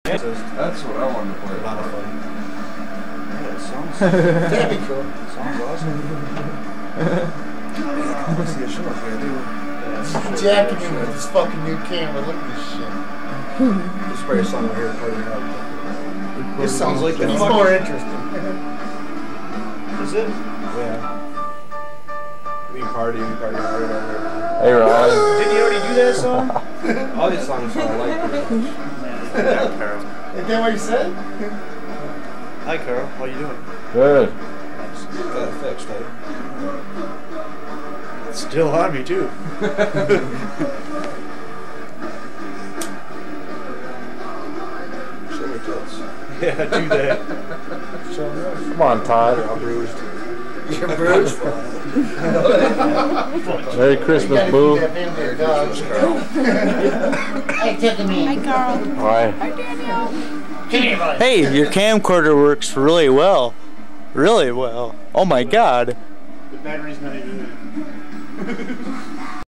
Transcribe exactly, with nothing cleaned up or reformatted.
That's what I wanted to play. A lot of fun. Yeah, it sounds. That'd be cool. Sounds awesome. I want to see a show here, dude. Yeah, Jacking him with this fucking new camera. Look at this shit. Just spray a song over here partying up. This sounds like it's fucking- more interesting. Is it? Yeah. We party, we party hard over there. Hey, Ryan. Didn't you already do that song? All these songs sound like it. Yeah, Carol. Is that what you said? Hi, Carol. How you doing? Good. Got it fixed, eh? It's still on me, too. Show me tits. Yeah, do that. Show me. Come on, Todd. I'm bruised. You're bruised. Merry Christmas, boo. Hey, take me. Hi, Carl. Hi. Hi, Daniel. Hey, your camcorder works really well. Really well. Oh my god. The battery's not even in.